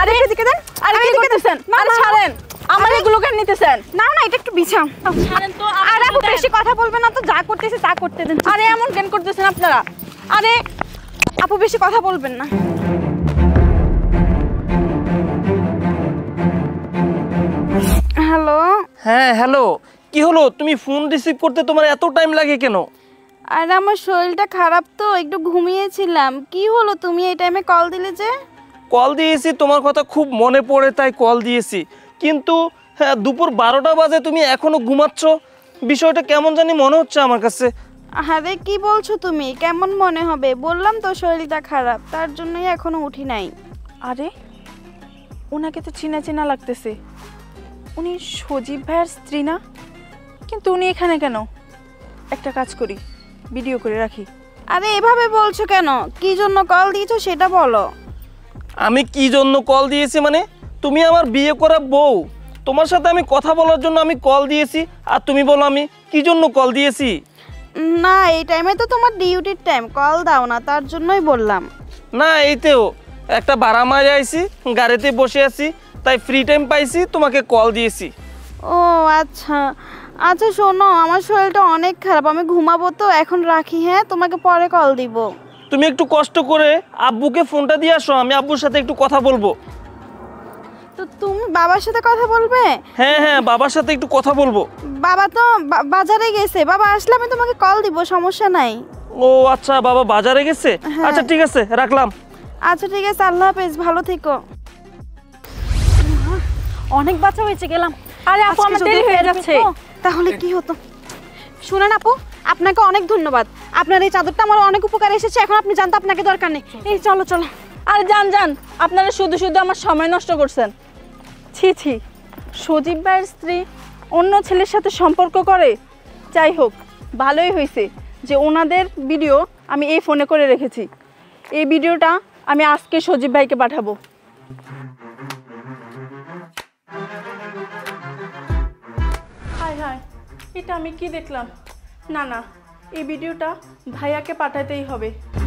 আরে এদিকে দেন, আরে কি করতেছেন? আরে ছাড়েন, আমার এগুলো কেন নিতেছেন? না না, এটা একটু বিছাও। ছাড়েন তো। আরে আপু বেশি কথা বলবেন না তো, যা করতেছে তা করতে দেন। আরে এমন কেন করতেছেন আপনারা? আরে আপু বেশি কথা বলবেন না। হ্যালো। হ্যাঁ হ্যালো, কি হলো? তুমি ফোন রিসিভ করতে তোমার এত টাইম লাগে কেন? আরে আমার শরীরটা খারাপ তো, একটু ঘুমিয়েছিলাম। কি হলো তুমি এই টাইমে কল দিলে যে? কল দিয়েছি, তোমার কথা খুব মনে পড়ে তাই কল দিয়েছি, কিন্তু হ্যাঁ দুপুর 12টা বাজে তুমি এখনো ঘুমাচ্ছ। বিষয়টা কেমন জানি মনে হচ্ছে আমার কাছে। আরে কি বলছো তুমি? কেমন মনে হবে? বললাম তো শরীরটা খারাপ, তার জন্যই এখনো উঠি নাই। আরে ওনাকে তো চেনা চেনা লাগতেছে। উনি সজীব ভাইয়ের স্ত্রী না? কিন্তু উনি এখানে কেন? একটা কাজ করি, ভিডিও করে রাখি। আরে এভাবে বলছো কেন? কি জন্য কল দিয়েছো সেটা বলো। আমি কি জন্য কল দিয়েছি মানে? তুমি আমার বিয়ে করা বউ, তোমার সাথে আমি কথা বলার জন্য আমি কল দিয়েছি, আর তুমি বলো আমি কি জন্য কল দিয়েছি। না এই টাইমে তো তোমার ডিউটির টাইম, কল দাও না, তার জন্যই বললাম। না এইতেও একটা ভাড়া মারে আইছি, গাড়িতে বসে আছি, তাই ফ্রি টাইম পাইছি, তোমাকে কল দিয়েছি। ও আচ্ছা আচ্ছা, শোনো আমার শরীরটা অনেক খারাপ, আমি ঘুমাবো তো, এখন রাখি। হ্যাঁ তোমাকে পরে কল দিব। তুমি একটু কষ্ট করে আব্বুকে ফোনটা দিয়ে আসো, আমি আব্বুর সাথে একটু কথা বলবো। তো তুমি বাবার সাথে কথা বলবে? হ্যাঁ হ্যাঁ, বাবার সাথে একটু কথা বলবো। বাবা তো বাজারে গেছে, বাবা আসলে আমি তোমাকে কল দিব, সমস্যা নাই। ও আচ্ছা, বাবা বাজারে গেছে। আচ্ছা ঠিক আছে, রাখলাম। আচ্ছা ঠিক আছে, আল্লাহ হাফেজ, ভালো থেকো। অনেক বাচ্চা হয়েছে, গেলাম। আরে আপু আমার দেরি হয়ে যাচ্ছে। তাহলে কি হতো? শুনেন আপু, আপনাকে অনেক ধন্যবাদ, আপনার এই চাদরটা আমার অনেক উপকারে এসেছে। এখন আপনি জানতে আপনাকে দরকার নেই। এই চলো চলো। আরে যান যান, আপনারা শুধু শুধু আমার সময় নষ্ট করছেন। ছি ছি, সজীব ভাইয়ের স্ত্রী অন্য ছেলের সাথে সম্পর্ক করে? যাই হোক, ভালোই হয়েছে যে ওনাদের ভিডিও আমি এই ফোনে করে রেখেছি। এই ভিডিওটা আমি আজকে সজীব ভাইকে পাঠাবো। হায় হায়, এটা আমি কি দেখলাম? না না, এই ভিডিওটা ভাইয়াকে পাঠাতেই হবে।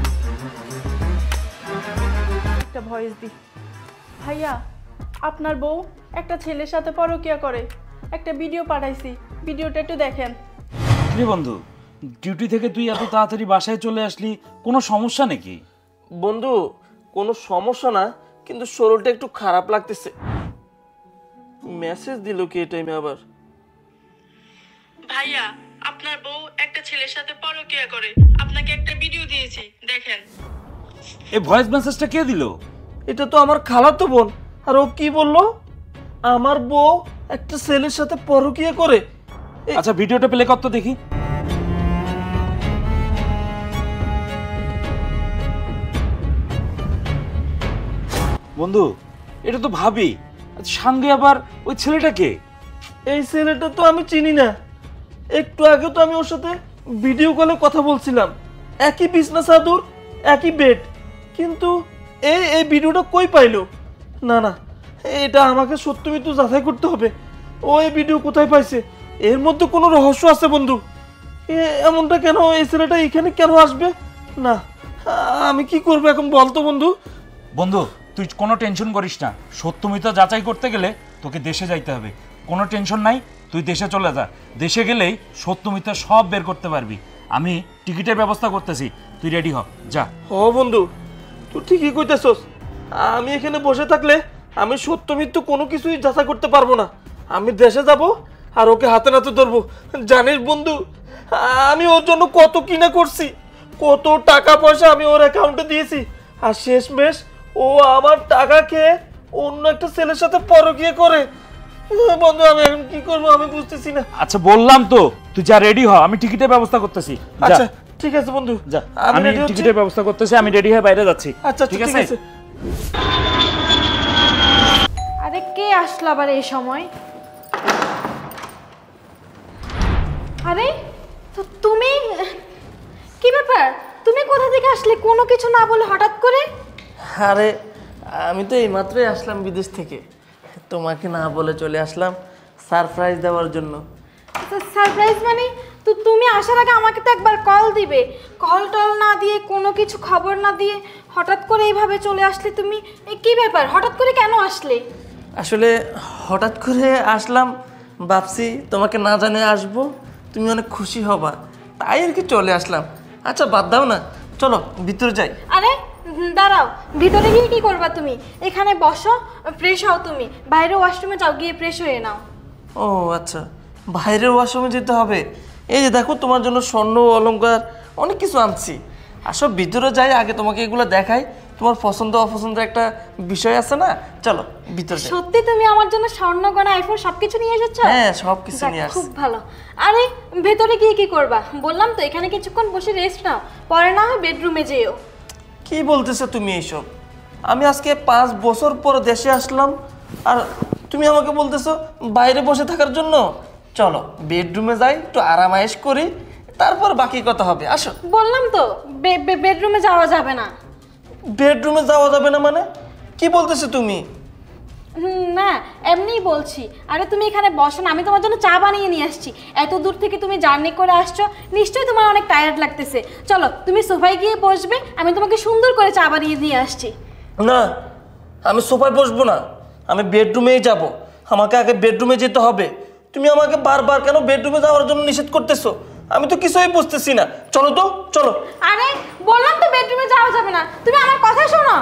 একটা ভয়েস দি। ভাইয়া, আপনার বউ একটা ছেলের সাথে পরকীয়া করে, একটা ভিডিও পাঠাইছি, ভিডিওটা একটু দেখেন। রে বন্ধু, ডিউটি থেকে তুই এত তাড়াতাড়ি বাসায় চলে আসলি, কোনো সমস্যা নাকি? বন্ধু কোনো সমস্যা না, কিন্তু শরীরটা একটু খারাপ লাগতেছে। মেসেজ দিল কি এই টাইমে আবার? ভাইয়া, আপনার বউ একটা ছেলের সাথে পরকীয়া করে, আপনাকে একটা ভিডিও দিয়েছি, দেখেন। এই ভয়েস মেসেজটা কে দিল? এটা তো আমার খালাতো বোন। আর ও কি বললো? আমার বউ একটা ছেলের সাথে পরকীয়া করে? আচ্ছা ভিডিওটা প্লে কর তো দেখি। বন্ধু এটা তো ভাবি, সঙ্গে আবার ওই ছেলেটাকে। এই ছেলেটা তো আমি চিনি না, একটু আগে তো আমি ওর সাথে ভিডিও কলে কথা বলছিলাম, একই বিছনা চাদর, একই বেড, কিন্তু এই ভিডিওটা কই পাইলো? না না, এটা আমাকে সত্যি মিথ্যে যাচাই করতে হবে। ও এই ভিডিও কোথায় পাইছে? এর মধ্যে কোনো রহস্য আছে বন্ধু। এমনটা কেন? এই ছেলেটা এখানে কেন আসবে? না, আমি কি করবো এখন বলতো বন্ধু? বন্ধু তুই কোনো টেনশন করিস না, সত্যমিতা যাচাই করতে গেলে তোকে দেশে যাইতে হবে। কোনো টেনশন নাই, তুই দেশে চলে যা। দেশে গেলেই সত্যমিতা সব বের করতে পারবি। আমি টিকিটের ব্যবস্থা করতেছি, তুই রেডি হ, যা। ও বন্ধু, তুই ঠিকই কইতেছস। আমি এখানে বসে থাকলে আমি সত্য মিথ্যু কোনো কিছুই যাচাই করতে পারবো না। আমি দেশে যাব আর ওকে হাতে নাতে ধরবো। জানিস বন্ধু, আমি ওর জন্য কত কিনা করছি, কত টাকা পয়সা আমি ওর অ্যাকাউন্টে দিয়েছি, আর শেষমেশ ও আমার টাকা খেয়ে অন্য একটা ছেলের সাথে পরকীয়া করে। বন্ধু আমি এখন কি করবো আমি বুঝতেছি না। আচ্ছা বললাম তো, তুই যা, রেডি হ, আমি টিকিটের ব্যবস্থা করতেছি। আচ্ছা ঠিক আছে বন্ধু, যা, আমি আমি টিকিটের ব্যবস্থা করতেছি, আমি রেডি হয়ে বাইরে যাচ্ছি। আচ্ছা ঠিক আছে। আরে কে আসলো আবার এই সময়? আরে তো তুমি, কি ব্যাপার? তুমি কোথা থেকে আসলে কোনো কিছু না বলে হঠাৎ করে? আরে আমি তো এইমাত্রই আসলাম বিদেশ থেকে, তোমাকে না বলে চলে আসলাম সারপ্রাইজ দেওয়ার জন্য। সারপ্রাইজ মানে? তুমি আসার আগে আমাকে তো একবার কল দিবে। কল টল না দিয়ে, কোনো কিছু খবর না দিয়ে হঠাৎ করে এইভাবে চলে আসলে তুমি। কি ব্যাপার, হঠাৎ করে কেন আসলে? আসলে হঠাৎ করে আসলাম, ভাবছি তোমাকে না জানে আসবো, তুমি অনেক খুশি হবা, তাই আর কি চলে আসলাম। আচ্ছা বাদ দাও না, চলো ভিতরে যাই। আরে দাঁড়াও, ভিতরে গিয়ে কি করবা তুমি? এখানে বসো, ফ্রেশ হও। তুমি বাইরে ওয়াশরুমে যাও, গিয়ে ফ্রেশ হয়ে নাও। ও আচ্ছা, বাইরের ওয়াশরুমে যেতে হবে? এই যে দেখো, তোমার জন্য স্বর্ণ অলংকার অনেক কিছু আনছি। আসো ভিতরে যাই, আগে তোমাকে এগুলো দেখাই। তোমার পছন্দ অপছন্দের একটা বিষয় আছে না, চলো ভিতরে যাই। সত্যি তুমি আমার জন্য স্বর্ণ গয়না, আইফোন সবকিছু নিয়ে এসেছো? হ্যাঁ, সবকিছু যাক, নিয়ে আসছি। খুব ভালো। আরে ভেতরে গিয়ে কি করবা? বললাম তো এখানে কিছুক্ষণ বসে রেস্ট নাও, পরে না হয় বেডরুমে যেও। কি বলতেছো তুমি এইসব? আমি আজকে 5 বছর পর দেশে আসলাম, আর তুমি আমাকে বলতেছো বাইরে বসে থাকার জন্য? চলো বেডরুমে যাই, একটু আরামায়েশ করি, তারপর বাকি কথা হবে। আসো। বললাম তো বেডরুমে যাওয়া যাবে না। বেডরুমে যাওয়া যাবে না মানে? কি বলতেছো তুমি? না, এমনিই বলছি। আরে তুমি এখানে বসো না, আমি তোমার জন্য চা বানিয়ে নিয়ে আসছি। এত দূর থেকে তুমি জার্নি করে আসছো, নিশ্চয়ই তোমার অনেক টায়ার্ড লাগতেছে। চলো তুমি সোফায় গিয়ে বসবে, আমি তোমাকে সুন্দর করে চা বানিয়ে দিয়ে আসছি। না, আমি সোফায় বসবো না, আমি বেডরুমেই যাব। আমাকে আগে বেডরুমে যেতে হবে। তুমি আমাকে বারবার কেন বেডরুমে যাওয়ার জন্য নিষেধ করতেছো? আমি তো কিছুই বুঝতেছি না। চলো তো, চলো। আরে বললাম তো বেডরুমে যাওয়া যাবে না, তুমি আমার কথা শোনো।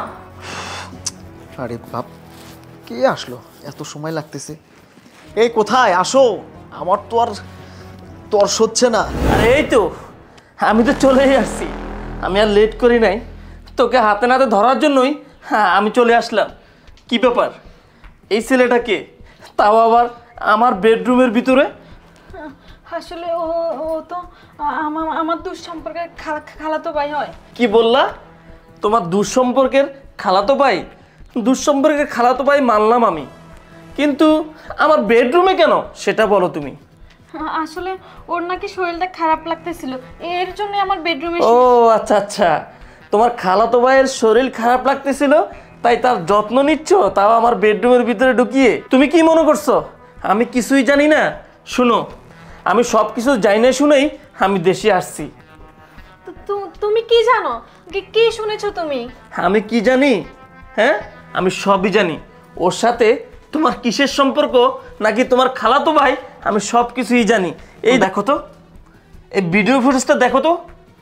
আরে বাপ, কে আসলো? এত সময় লাগতেছে। এই কোথায়? আসো, আমার তো আর তর্স হচ্ছে না। আরে এই তো, আমি তো চলেই আসছি। আমি আর লেট করি নাই, তোকে হাতে নাতে ধরার জন্যই আমি চলে আসলাম। কি ব্যাপার, এই ছেলেটাকে তাও আবার আমার বেডরুমের ভিতরে? আসলে ও ও তো আমার দুঃসম্পর্কের খালাতো ভাই হয়। কি বললা? তোমার দুঃসম্পর্কের খালাতো ভাই? দুঃসম্পর্কের খালাতো ভাই মানলাম আমি, কিন্তু আমার বেডরুমে কেন সেটা বলো তুমি। আসলে ওর নাকি শরীরটা খারাপ লাগতেছিল, এর জন্য আমার বেডরুমে। ও আচ্ছা আচ্ছা, তোমার খালাতো ভাইয়ের শরীর খারাপ লাগতেছিল, তাই তার যত্ন নিচ্ছ, তাও আমার বেডরুমের ভিতরে ঢুকিয়ে। তুমি কি মনে করছো আমি কিছুই জানি না? শুনো, আমি সব কিছু জানি না শুনেই আমি দেশে আসছি। তুমি কি জানো? কি শুনেছো তুমি? আমি কি জানি? হ্যাঁ, আমি সবই জানি। ওর সাথে তোমার কিসের সম্পর্ক, নাকি তোমার খালাতো ভাই, আমি সব কিছুই জানি। এই দেখো তো, এই ভিডিও ফুটেজটা দেখো তো।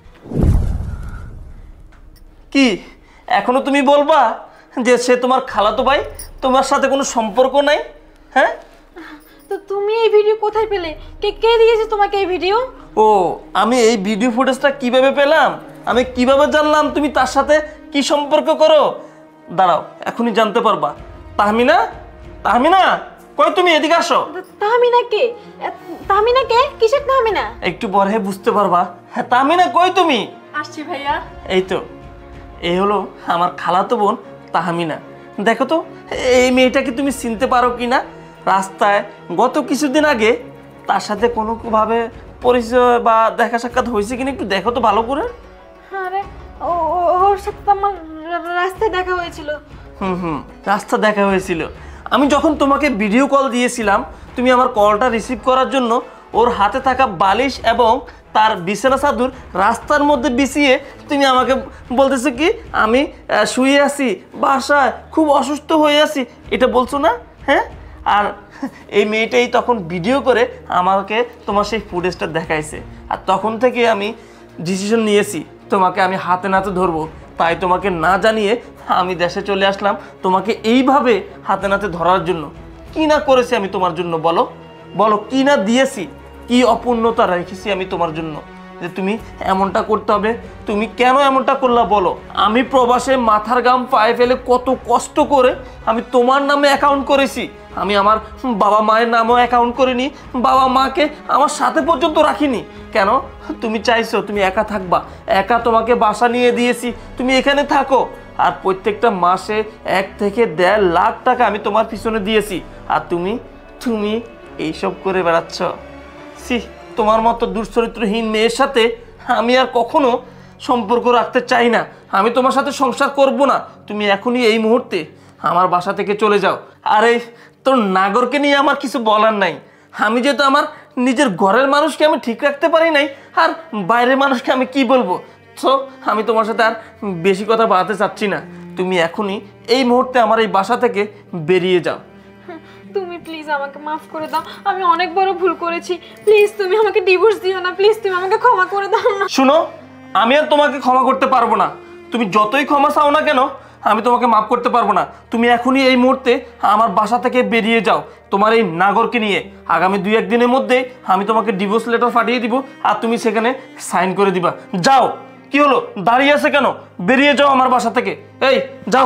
কি এখনো তুমি বলবা যে সে তোমার খালাতো ভাই, তোমার সাথে কোনো সম্পর্ক নাই? হ্যাঁ, তো তুমি এই ভিডিও কোথায় পেলে? কে দিয়েছে তোমাকে এই ভিডিও? ও, আমি এই ভিডিও ফুটেজটা কিভাবে পেলাম, আমি কিভাবে জানলাম তুমি তার সাথে কি সম্পর্ক করো? দাঁড়াও, এখনই জানতে পারবা। তাহমিনা, তাহমিনা, কই তুমি? এদিকে আসো। তাহমিনা কে? তাহমিনা কে? কিসের তাহমিনা? একটু পরে বুঝতে পারবা। হ্যাঁ, তাহমিনা কই তুমি? আসছি ভাইয়া। এই তো, এই হলো আমার খালাতো বোন তাহমিনা। দেখো তো, এই মেয়েটাকে তুমি চিনতে পারো কি না? রাস্তায় গত কিছুদিন আগে তার সাথে কোনোভাবে পরিচয় বা দেখা সাক্ষাৎ হয়েছে কিনা একটু দেখো তো ভালো করে। আরে ওর সাথে তো আমার রাস্তায় দেখা হয়েছিল। রাস্তা দেখা হয়েছিল। আমি যখন তোমাকে ভিডিও কল দিয়েছিলাম, তুমি আমার কলটা রিসিভ করার জন্য ওর হাতে থাকা বালিশ এবং তার বিছানা চাদর রাস্তার মধ্যে বিছিয়ে তুমি আমাকে বলতেছো কি আমি শুয়ে আছি বাসায়, খুব অসুস্থ হয়ে আছি, এটা বলছো না? হ্যাঁ, আর এই মেয়েটাই তখন ভিডিও করে আমাকে তোমার সেই ফুটেজটা দেখাইছে, আর তখন থেকে আমি ডিসিশন নিয়েছি তোমাকে আমি হাতে নাতে ধরবো। তাই তোমাকে না জানিয়ে আমি দেশে চলে আসলাম তোমাকে এইভাবে হাতে নাতে ধরার জন্য। কি না করেছি আমি তোমার জন্য, বলো বলো, কি না দিয়েছি, কি অপূর্ণতা রেখেছি আমি তোমার জন্য যে তুমি এমনটা করতে হবে? তুমি কেন এমনটা করলা বলো? আমি প্রবাসে মাথার ঘাম পায়ে ফেলে কত কষ্ট করে আমি তোমার নামে অ্যাকাউন্ট করেছি, আমি আমার বাবা মায়ের নামও অ্যাকাউন্ট করিনি, বাবা মাকে আমার সাথে পর্যন্ত রাখিনি। কেন? তুমি চাইছো তুমি একা থাকবা, একা তোমাকে বাসা নিয়ে দিয়েছি, তুমি এখানে থাকো, আর প্রত্যেকটা মাসে 1 থেকে 1.5 লাখ টাকা আমি তোমার পিছনে দিয়েছি, আর তুমি তুমি এইসব করে বেড়াচ্ছ। সি, তোমার মতো দুশ্চরিত্রহীন মেয়ের সাথে আমি আর কখনো সম্পর্ক রাখতে চাই না। আমি তোমার সাথে সংসার করব না। তুমি এখনই এই মুহূর্তে আমার বাসা থেকে চলে যাও। আর এই তোর নাগরকে নিয়ে আমার কিছু বলার নাই। আমি যেহেতু আমার নিজের ঘরের মানুষকে আমি ঠিক রাখতে পারি নাই, আর বাইরের মানুষকে আমি কি বলবো। সো আমি তোমার সাথে আর বেশি কথা বাড়াতে চাচ্ছি না। তুমি এখনই এই মুহূর্তে আমার এই বাসা থেকে বেরিয়ে যাও। তুমি প্লিজ আমাকে মাফ করে দাও, আমি অনেক বড় ভুল করেছি। প্লিজ তুমি আমাকে ডিভোর্স দিও না, প্লিজ তুমি আমাকে ক্ষমা করে দাও না। শুনো, আমি আর তোমাকে ক্ষমা করতে পারবো না। তুমি যতই ক্ষমা চাও না কেন, আমি তোমাকে মাফ করতে পারবো না। তুমি এখনই এই মুহূর্তে আমার বাসা থেকে বেরিয়ে যাও তোমার এই নাগরকে নিয়ে। আগামী 2-1 দিনের মধ্যে আমি তোমাকে ডিভোর্স লেটার পাঠিয়ে দিব, আর তুমি সেখানে সাইন করে দিবা। যাও। কি হলো, দাঁড়িয়ে আছে কেন? বেরিয়ে যাও আমার বাসা থেকে। এই যাও।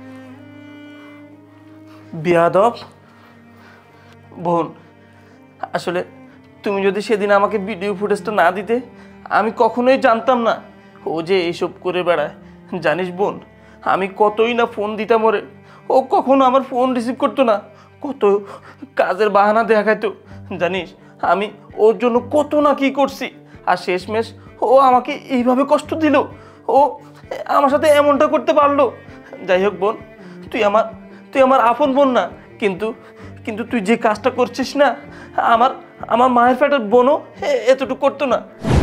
বিয়াদব বোন, আসলে তুমি যদি সেদিন আমাকে ভিডিও ফুটেজটা না দিতে, আমি কখনোই জানতাম না ও যে এইসব করে বেড়ায়। জানিস বোন, আমি কতই না ফোন দিতাম ওরে, ও কখনো আমার ফোন রিসিভ করতো না, কত কাজের বাহানা দেখাইতো। জানিস আমি ওর জন্য কত না কি করছি, আর শেষমেশ ও আমাকে এইভাবে কষ্ট দিল, ও আমার সাথে এমনটা করতে পারলো। যাই হোক বোন, তুই আমার আপন বোন না, কিন্তু তুই যে কাজটা করছিস না, আমার মায়ের পেটের বোনও এতটুকু করতো না।